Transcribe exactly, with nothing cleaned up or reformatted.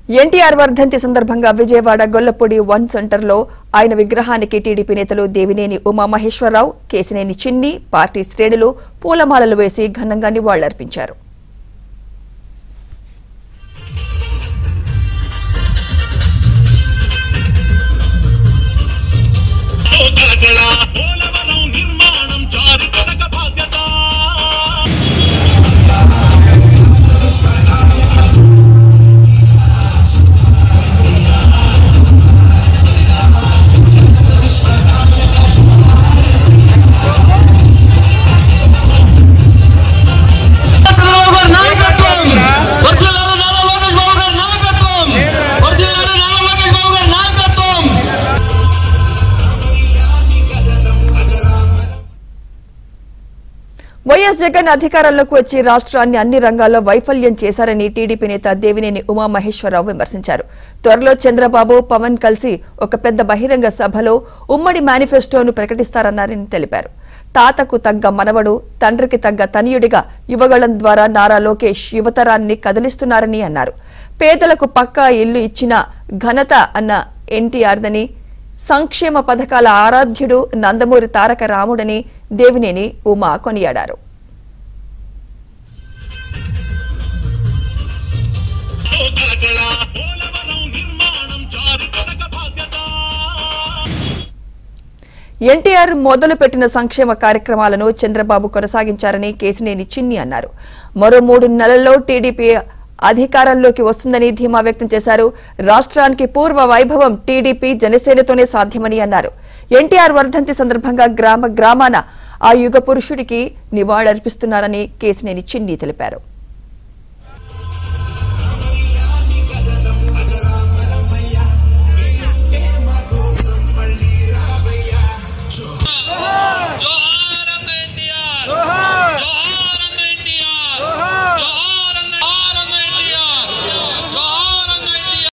ఎన్టీఆర్ వర్ధంతి సందర్భంగా విజయవాడ గొల్లపూడి వన్ సెంటర్లో ఆయన విగ్రహానికి టీడీపీ నేతలు దేవినేని ఉమామహేశ్వరరావు, కేశినేని చిన్ని, పార్టీ శ్రేణులు పూలమాలలు వేసి ఘనంగా నివాళులర్పించారు. వైఎస్ జగన్ అధికారంలోకి వచ్చి రాష్ట్రాన్ని అన్ని రంగాల్లో వైఫల్యం చేశారని టీడీపీ నేత దేవినేని ఉమామహేశ్వరరావు విమర్శించారు. త్వరలో చంద్రబాబు, పవన్ కలిసి ఒక పెద్ద బహిరంగ సభలో ఉమ్మడి మేనిఫెస్టోను ప్రకటిస్తారన్నారని తెలిపారు. తాతకు తగ్గ మనవడు, తండ్రికి తగ్గ తనయుడిగా యువగళం ద్వారా నారా లోకేష్ యువతరాన్ని కదిలిస్తున్నారని అన్నారు. పేదలకు పక్కా ఇల్లు ఇచ్చిన ఘనత అన్న ఎన్టీఆర్దని, సంక్షేమ పథకాల ఆరాధ్యుడు నందమూరి తారక రాముడని దేవినేని ఉమా కొనియాడారు. ఎన్టీఆర్ మొదలుపెట్టిన సంక్షేమ కార్యక్రమాలను చంద్రబాబు కొనసాగించారని కేశినేని చిన్ని అన్నారు. మరో మూడు నెలల్లో టీడీపీ అధికారంలోకి వస్తుందని ధీమా వ్యక్తం చేశారు. రాష్ట్రానికి పూర్వ వైభవం టీడీపీ, జనసేనతోనే సాధ్యమని అన్నారు. ఎన్టీఆర్ వర్ధంతి సందర్భంగా గ్రామ గ్రామాన ఆ యుగ పురుషుడికి నివాళులర్పిస్తున్నారని కేశినేని చిన్ని తెలిపారు.